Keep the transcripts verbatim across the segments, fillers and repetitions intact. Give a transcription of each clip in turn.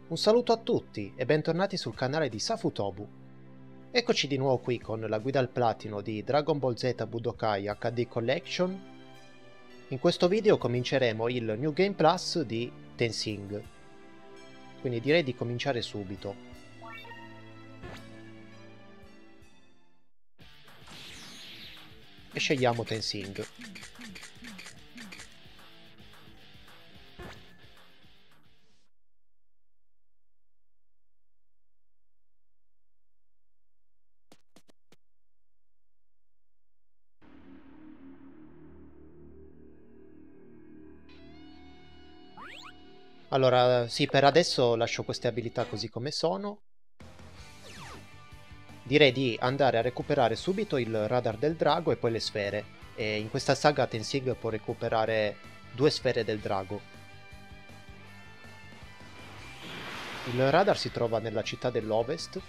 Un saluto a tutti e bentornati sul canale di Safutobu. Eccoci di nuovo qui con la guida al platino di Dragon Ball Z Budokai acca di Collection. In questo video cominceremo il New Game Plus di Tensing, quindi direi di cominciare subito. E scegliamo Tensing. Allora, sì, per adesso lascio queste abilità così come sono. Direi di andare a recuperare subito il radar del drago e poi le sfere. E in questa saga Tensing può recuperare due sfere del drago. Il radar si trova nella città dell'Ovest.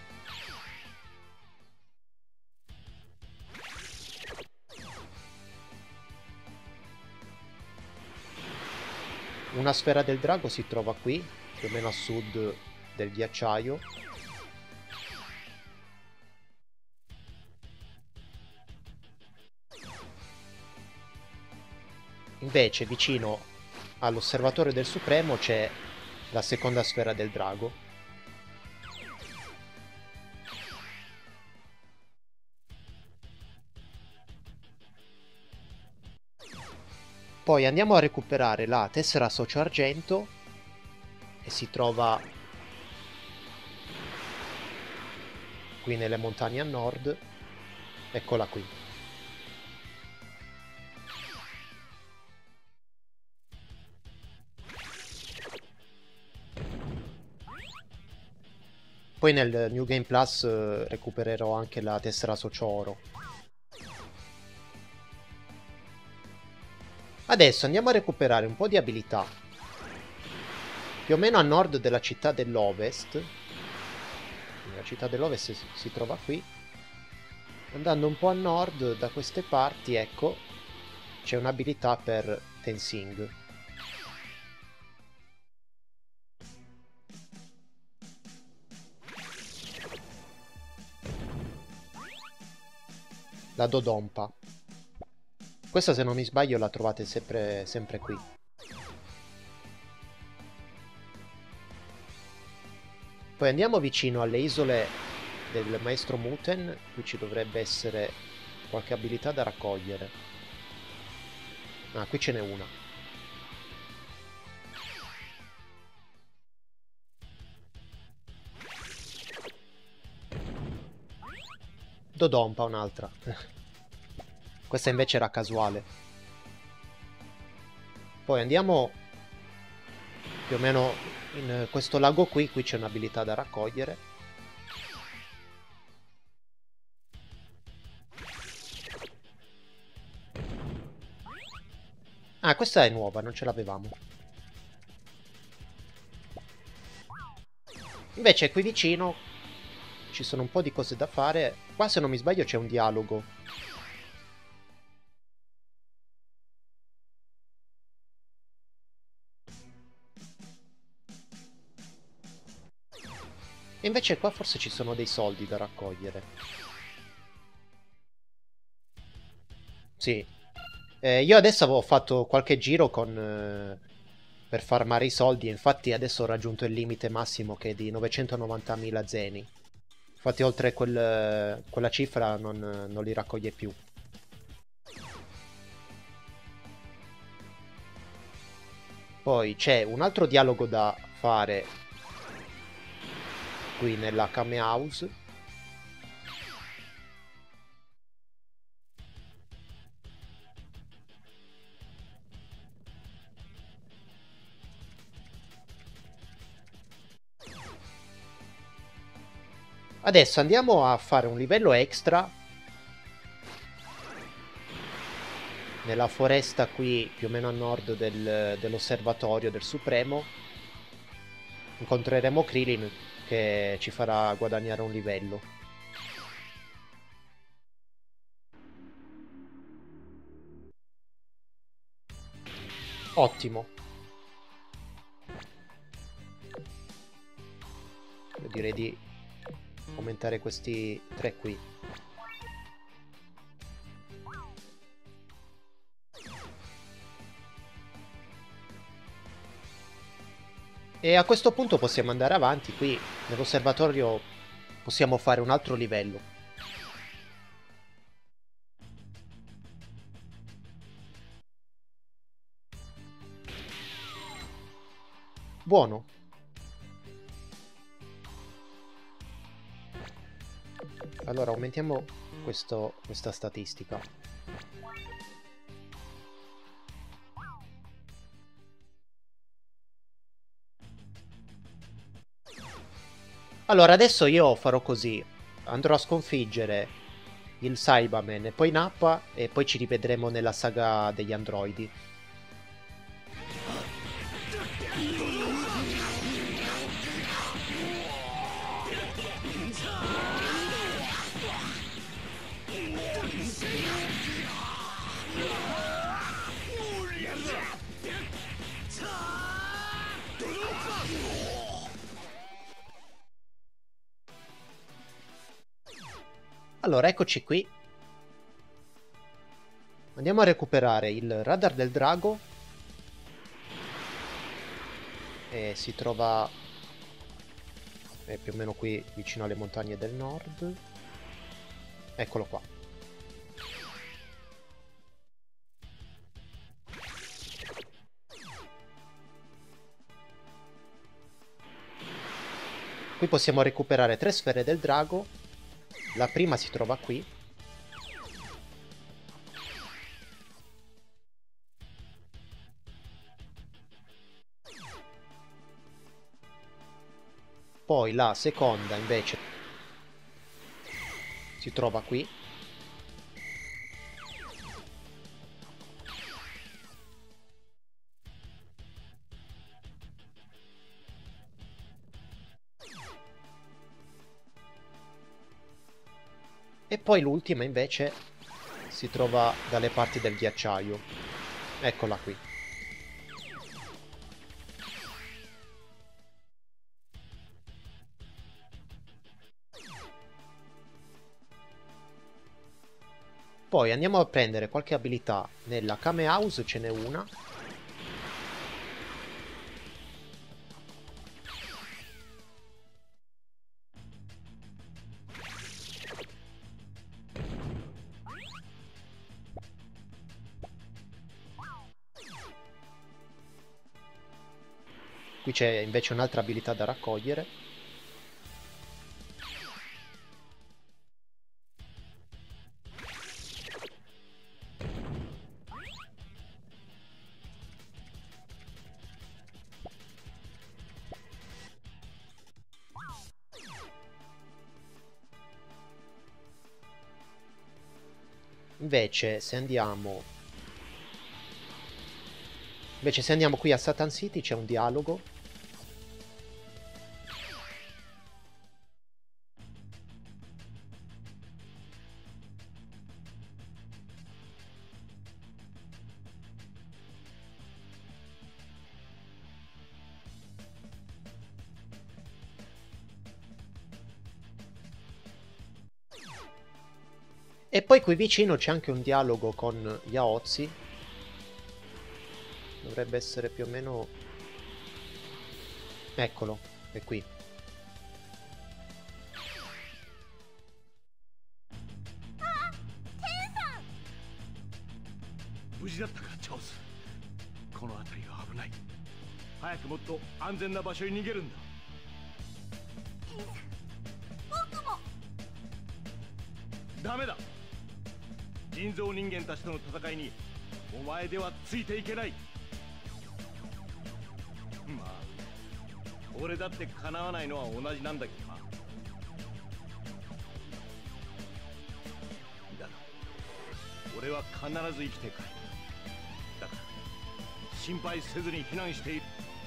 Una sfera del drago si trova qui, più o meno a sud del ghiacciaio. Invece, vicino all'osservatorio del Supremo c'è la seconda sfera del drago. Poi andiamo a recuperare la tessera socio argento e si trova qui nelle montagne a nord. Eccola qui. Poi nel New Game Plus eh, recupererò anche la tessera socio oro. Adesso andiamo a recuperare un po' di abilità. Più o meno a nord della città dell'Ovest. La città dell'Ovest si, si trova qui. Andando un po' a nord da queste parti, ecco, c'è un'abilità per Tensing. La Dodonpa. Questa, se non mi sbaglio, la trovate sempre, sempre qui. Poi andiamo vicino alle isole del maestro Muten. Qui ci dovrebbe essere qualche abilità da raccogliere. Ah, qui ce n'è una. Dodonpa, un'altra. Questa invece era casuale. Poi andiamo più o meno in questo lago qui. Qui c'è un'abilità da raccogliere. Ah, questa è nuova, non ce l'avevamo. Invece qui vicino ci sono un po' di cose da fare. Qua, se non mi sbaglio, c'è un dialogo. E invece qua forse ci sono dei soldi da raccogliere. Sì. Eh, io adesso avevo fatto qualche giro con... Eh, per farmare i soldi, e infatti adesso ho raggiunto il limite massimo, che è di novecentonovantamila zeni. Infatti oltre quel, quella cifra non, non li raccoglie più. Poi c'è un altro dialogo da fare qui nella Kame House. Adesso andiamo a fare un livello extra nella foresta qui, più o meno a nord del, dell'osservatorio del Supremo. Incontreremo Krillin, che ci farà guadagnare un livello. Ottimo. direi di aumentare questi tre qui. E a questo punto possiamo andare avanti. Qui nell'osservatorio possiamo fare un altro livello. Buono. Allora aumentiamo questo, questa statistica. Allora adesso io farò così. Andrò a sconfiggere il Saibaman e poi Nappa e poi ci rivedremo nella saga degli androidi. Allora, eccoci qui. Andiamo a recuperare il radar del drago. E si trova eh, più o meno qui vicino alle montagne del nord. Eccolo qua. Qui possiamo recuperare tre sfere del drago. La prima si trova qui. Poi la seconda invece si trova qui. E poi l'ultima invece si trova dalle parti del ghiacciaio. Eccola qui. Poi andiamo a prendere qualche abilità. Nella Kame House ce n'è una. Qui c'è invece un'altra abilità da raccogliere. Invece se andiamo Invece se andiamo qui a Satan City c'è un dialogo. E poi qui vicino c'è anche un dialogo con Yaozi. Dovrebbe essere più o meno... Eccolo, è qui. Dameda! 人造人間たちとの戦いにお前ではついていけない。まあ俺だって叶わないのは同じなんだけどな。だが俺は必ず生きて帰る。だから心配せずに避難している。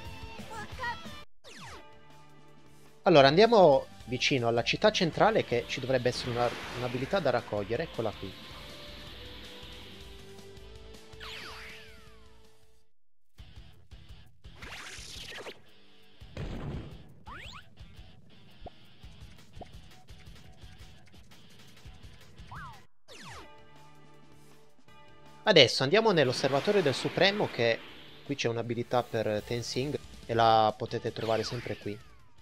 Allora andiamo vicino alla città centrale, che ci dovrebbe essere una, un'abilità da raccogliere. Eccola qui. Adesso andiamo nell'osservatorio del Supremo, che qui c'è un'abilità per Tensing e la potete trovare sempre qui.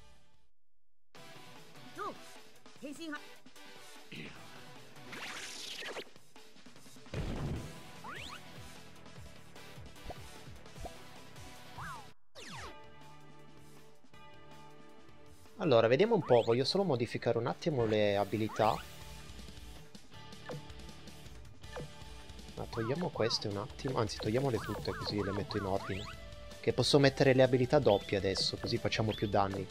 Allora, vediamo un po', voglio solo modificare un attimo le abilità. Ma togliamo queste un attimo, anzi togliamole tutte così le metto in ordine. Che posso mettere le abilità doppie adesso, così facciamo più danni.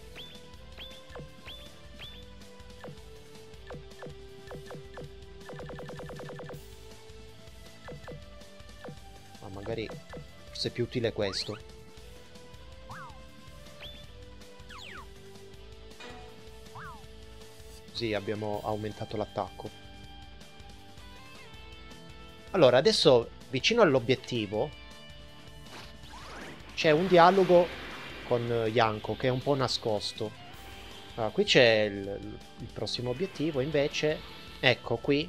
Ma magari forse è più utile questo. Così abbiamo aumentato l'attacco. Allora, adesso vicino all'obiettivo c'è un dialogo con Yanko che è un po' nascosto. Allora, qui c'è il, il prossimo obiettivo, invece, ecco qui.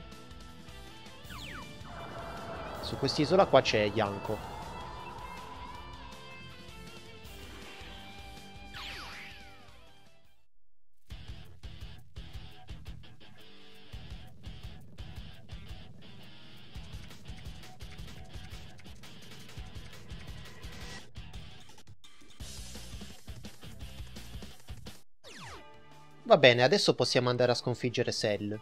Su quest'isola qua c'è Yanko. Va bene, adesso possiamo andare a sconfiggere Cell.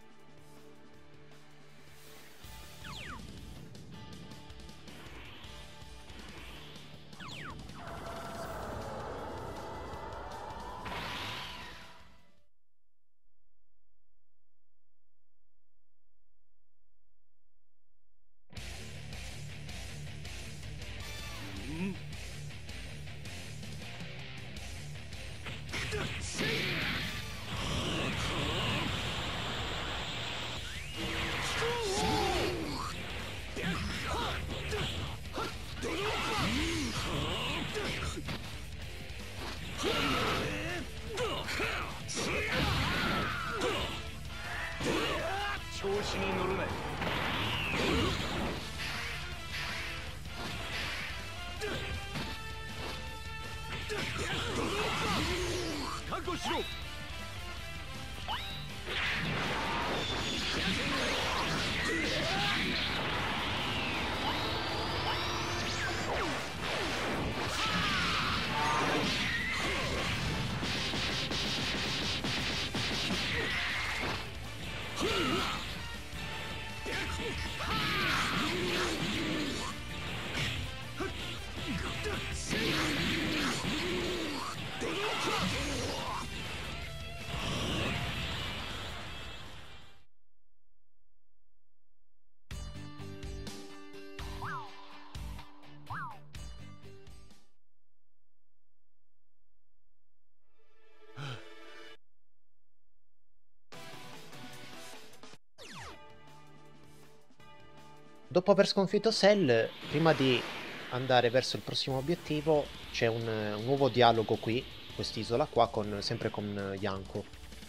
Dopo aver sconfitto Cell, prima di andare verso il prossimo obiettivo, c'è un, un nuovo dialogo qui, quest'isola qua, con, sempre con Yanko.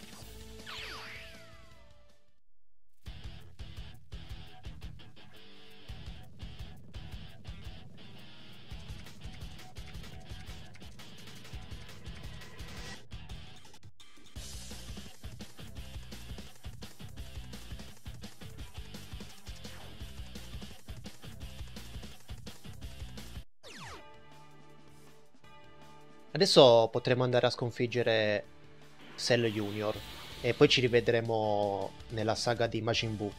Adesso potremo andare a sconfiggere Cell Junior e poi ci rivedremo nella saga di Majin Buu.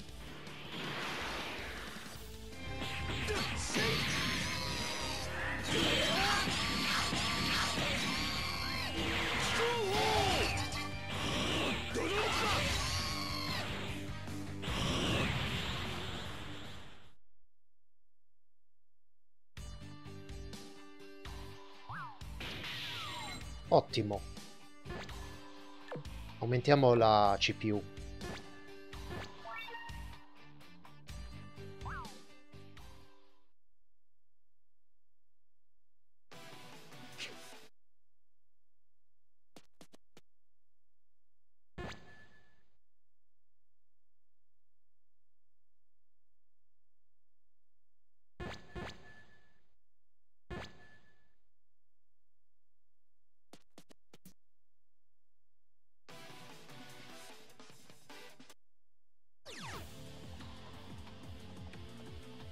Ottimo. Aumentiamo la C P U.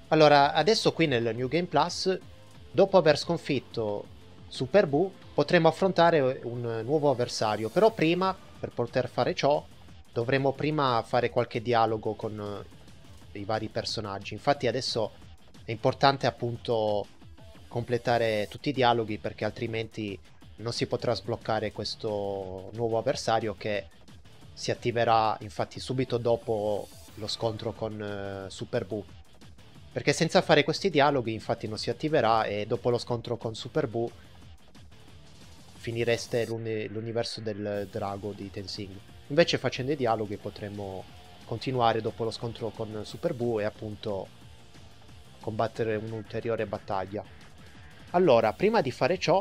Allora, adesso qui nel New Game Plus, dopo aver sconfitto Super Buu, potremo affrontare un nuovo avversario. Però prima, per poter fare ciò, dovremo prima fare qualche dialogo con i vari personaggi. Infatti adesso è importante appunto completare tutti i dialoghi, perché altrimenti non si potrà sbloccare questo nuovo avversario, che si attiverà infatti subito dopo lo scontro con uh, Super Buu. Perché senza fare questi dialoghi infatti non si attiverà, e dopo lo scontro con Super Buu finireste l'universo del drago di Tensing. Invece facendo i dialoghi potremo continuare dopo lo scontro con Super Buu e appunto combattere un'ulteriore battaglia. Allora, prima di fare ciò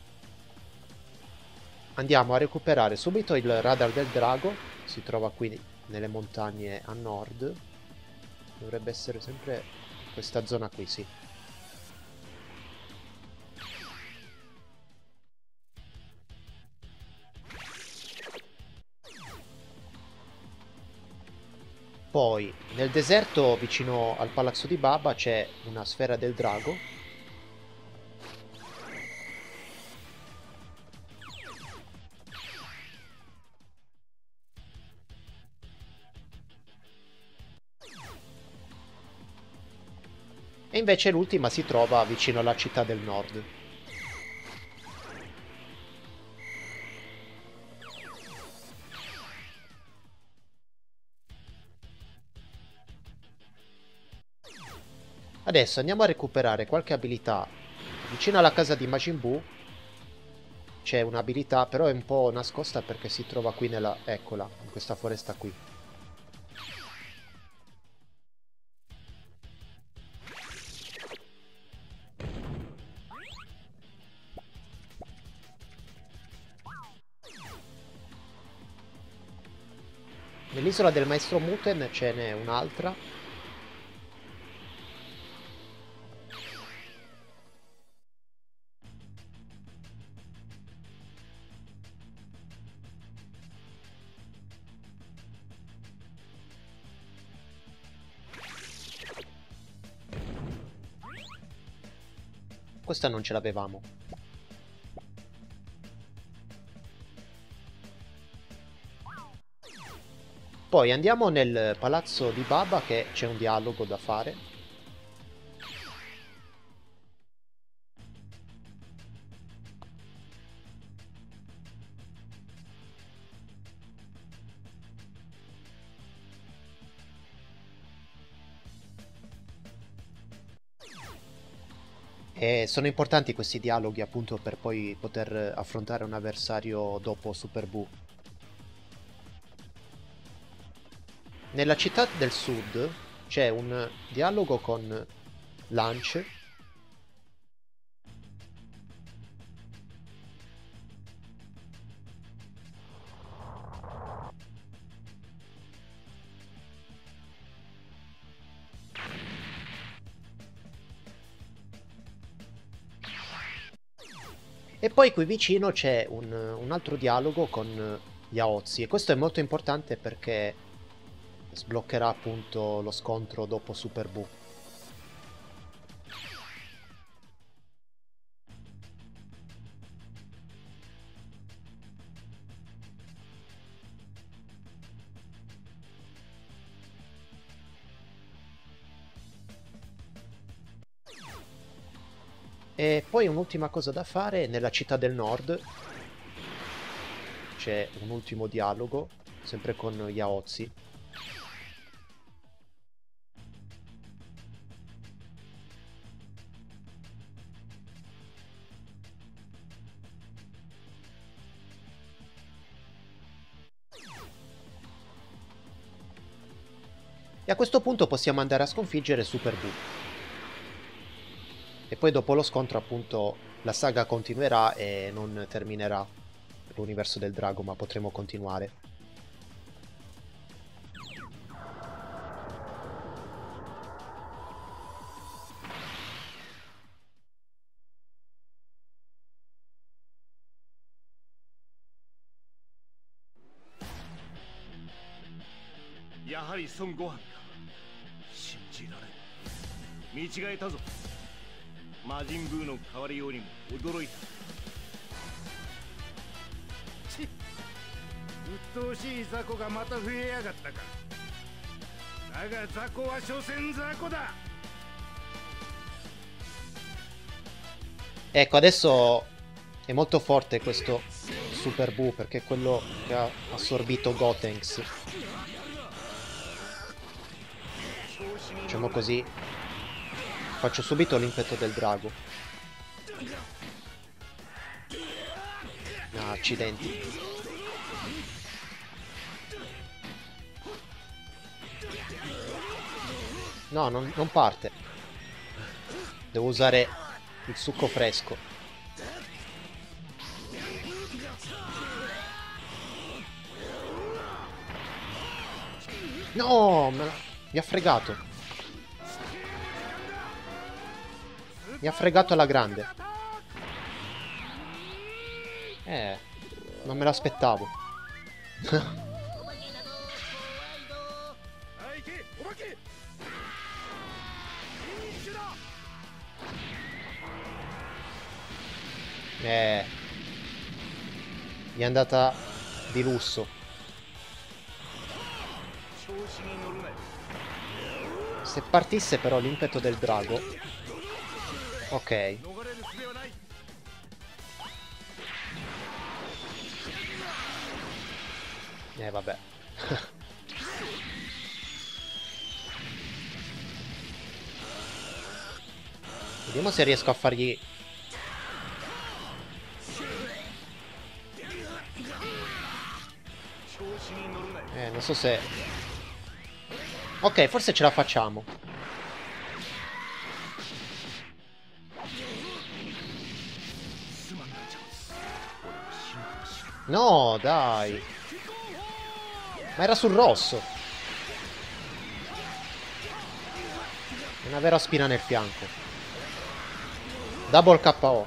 andiamo a recuperare subito il radar del drago. Si trova qui nelle montagne a nord. Dovrebbe essere sempre questa zona qui, sì. Poi nel deserto vicino al palazzo di Baba c'è una sfera del drago. E invece l'ultima si trova vicino alla città del nord. Adesso andiamo a recuperare qualche abilità. Vicino alla casa di Majin Buu c'è un'abilità, però è un po' nascosta perché si trova qui nella... eccola, in questa foresta qui. Nell'isola del maestro Muten ce n'è un'altra. Questa non ce l'avevamo. Poi andiamo nel palazzo di Baba, che c'è un dialogo da fare. E sono importanti questi dialoghi appunto per poi poter affrontare un avversario dopo Super Buu. Nella città del sud c'è un dialogo con Lunch. E poi qui vicino c'è un, un altro dialogo con Yaozi, e questo è molto importante perché sbloccherà appunto lo scontro dopo Super Buu. E poi un'ultima cosa da fare: nella città del nord c'è un ultimo dialogo, sempre con Yaozi. E a questo punto possiamo andare a sconfiggere Super Buu. E poi dopo lo scontro appunto la saga continuerà e non terminerà l'universo del drago, ma potremo continuare. 見違えたぞ。魔人ブーの変わりようにも驚いた。ちっ、鬱陶しい雑魚がまた増えやがったか。だが雑魚は所詮雑魚だ。 Ecco, adesso è molto forte questo Super Buu perché è quello che ha assorbito Gotenks. Facciamo così. Faccio subito l'impeto del drago. Ah, accidenti. No, non, non parte. Devo usare il succo fresco. No, me la... mi ha fregato. Mi ha fregato alla grande. Eh, non me l'aspettavo. Eh, gli è andata di lusso. Se partisse però l'impeto del drago. Ok. Eh vabbè. Vediamo se riesco a fargli... Eh, non so se... Ok, forse ce la facciamo. No, dai. Ma era sul rosso. Una vera spina nel fianco. Double K O.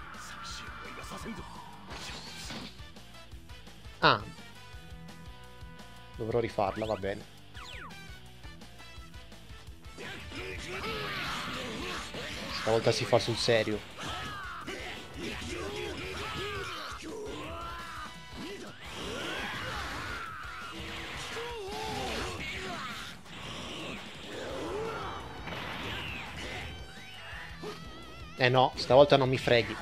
Ah. Dovrò rifarla, va bene. Stavolta si fa sul serio. Eh no, stavolta non mi freghi.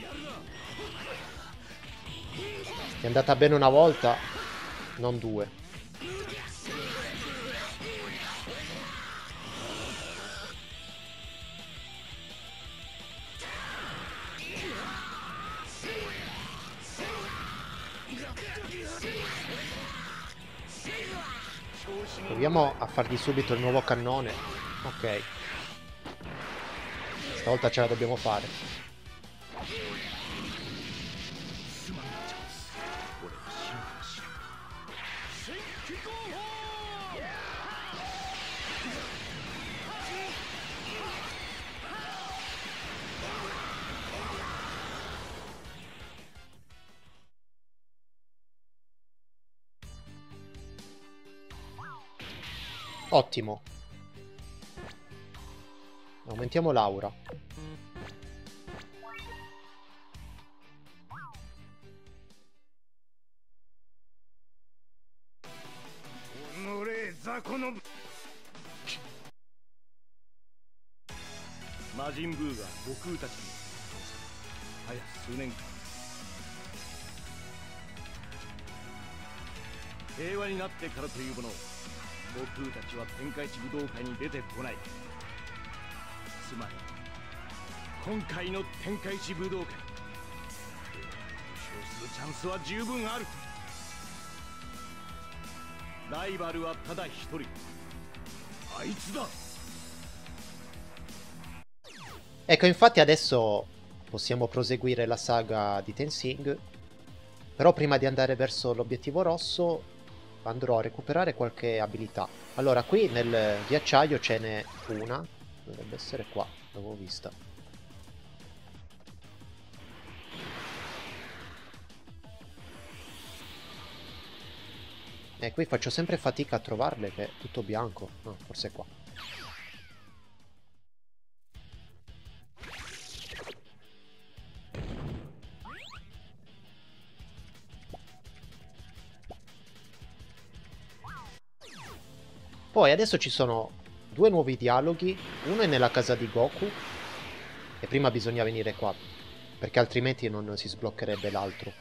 È andata bene una volta, non due. Proviamo a fargli subito il nuovo cannone. Ok. Stavolta ce la dobbiamo fare. Ottimo. Aumentiamo l'aura. Majin Buuが悟空たちに早数年間平和になってからというもの悟空たちは天下一武道会に出てこない。つまり今回の天下一武道会優勝するチャンスは十分ある。ライバルはただ一人、あいつだ。 Ecco, infatti adesso possiamo proseguire la saga di Tensing, però prima di andare verso l'obiettivo rosso andrò a recuperare qualche abilità. Allora, qui nel ghiacciaio ce n'è una, dovrebbe essere qua, l'avevo vista. E qui faccio sempre fatica a trovarle, che è tutto bianco. No, forse è qua. Poi adesso ci sono due nuovi dialoghi, uno è nella casa di Goku e prima bisogna venire qua, perché altrimenti non si sbloccherebbe l'altro.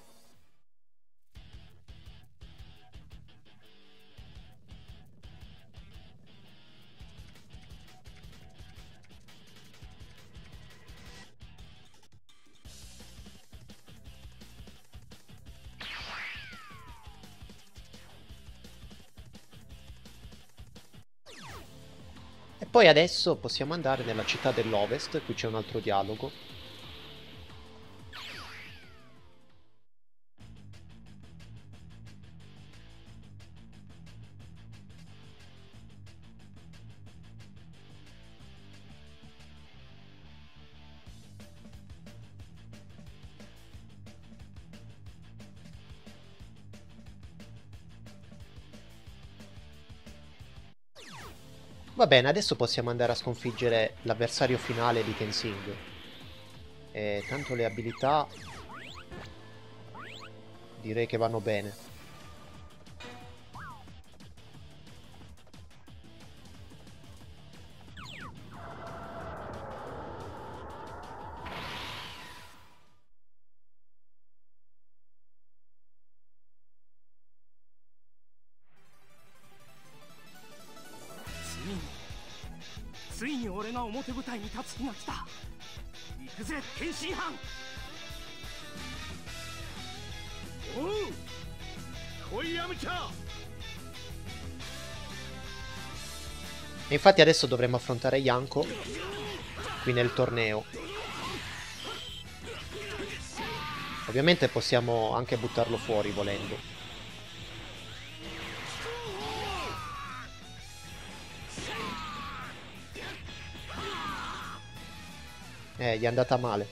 E poi adesso possiamo andare nella città dell'Ovest, qui c'è un altro dialogo. Va bene, adesso possiamo andare a sconfiggere l'avversario finale di Tensing. E tanto le abilità direi che vanno bene. E infatti adesso dovremmo affrontare Yanko qui nel torneo. Ovviamente possiamo anche buttarlo fuori volendo. Eh, gli è andata male.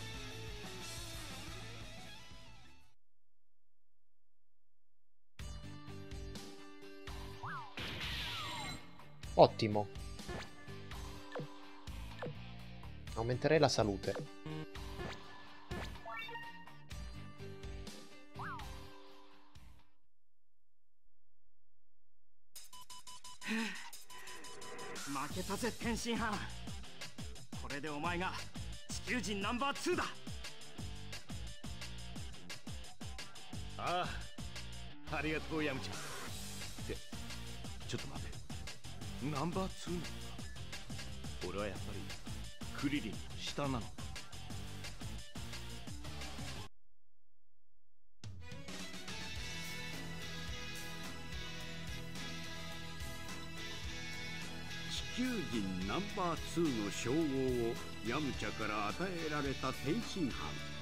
Ottimo. Aumenterei la salute. Ah, ありがとうヤムチャ。ってちょっと待て、ナンバーツーなのか。俺はやっぱりクリリンの下なのか。 地球人ナンバーツーの称号をヤムチャから与えられた天津飯。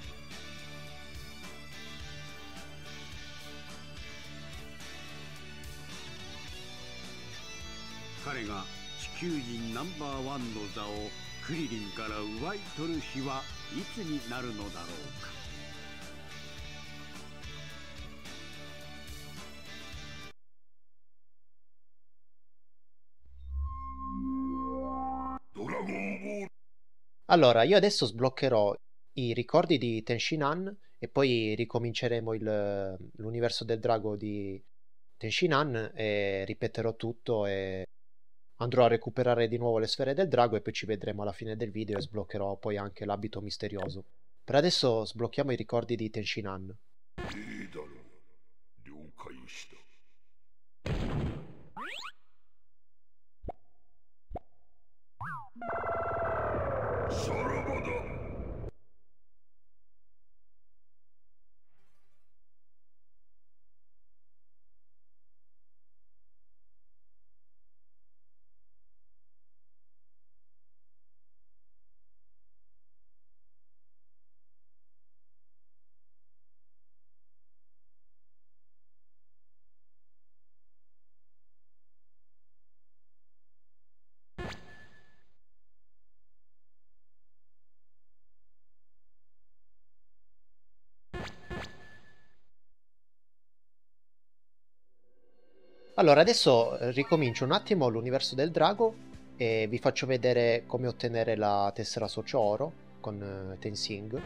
彼が地球人ナンバーワンの座をクリリンから奪い取る日はいつになるのだろうか。 Allora, io adesso sbloccherò i ricordi di Tenshinhan e poi ricominceremo il- l'universo del drago di Tenshinhan e ripeterò tutto e andrò a recuperare di nuovo le sfere del drago e poi ci vedremo alla fine del video e sbloccherò poi anche l'abito misterioso. Per adesso sblocchiamo i ricordi di Tenshinhan. いいだろう。了解した。さらばだ。 Allora, adesso eh, ricomincio un attimo l'universo del drago e vi faccio vedere come ottenere la tessera socio oro con eh, Tensing.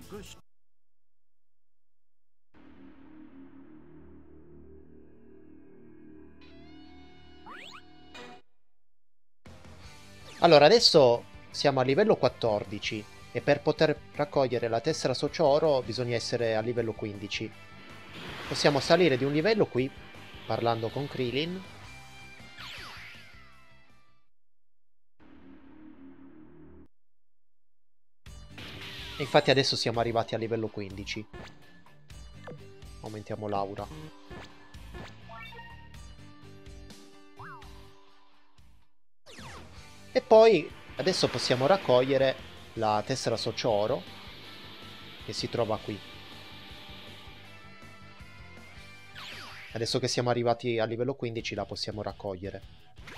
かし。 Allora, adesso siamo a livello quattordici e per poter raccogliere la tessera socio oro bisogna essere a livello quindici. Possiamo salire di un livello qui, parlando con Krillin. E infatti adesso siamo arrivati a livello quindici. Aumentiamo l'aura. E poi adesso possiamo raccogliere la tessera socio oro che si trova qui. Adesso che siamo arrivati a livello quindici la possiamo raccogliere.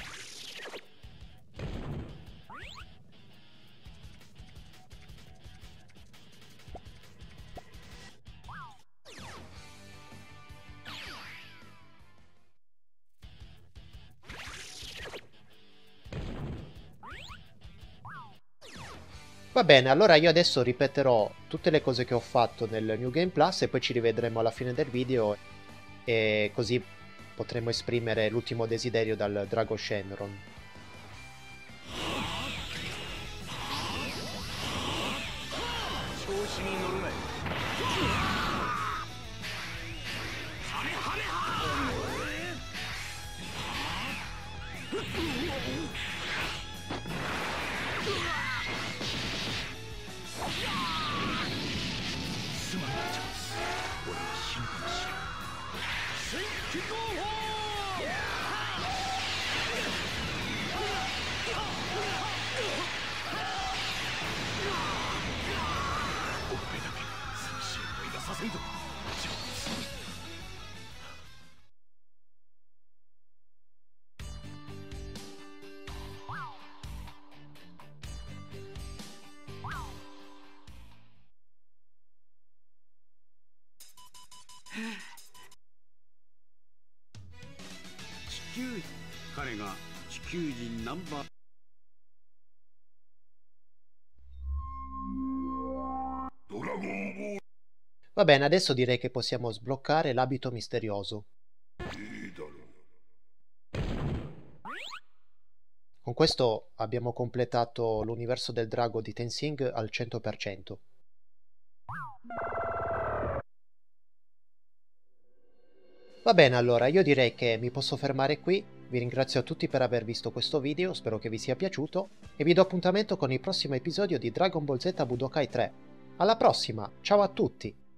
Va bene, allora io adesso ripeterò tutte le cose che ho fatto nel New Game Plus e poi ci rivedremo alla fine del video e così potremo esprimere l'ultimo desiderio dal drago Shenron. Va bene, adesso direi che possiamo sbloccare l'abito misterioso. Con questo abbiamo completato l'universo del drago di Tensing al cento per cento. Va bene, allora io direi che mi posso fermare qui. Vi ringrazio a tutti per aver visto questo video, spero che vi sia piaciuto e vi do appuntamento con il prossimo episodio di Dragon Ball Z Budokai tre. Alla prossima, ciao a tutti!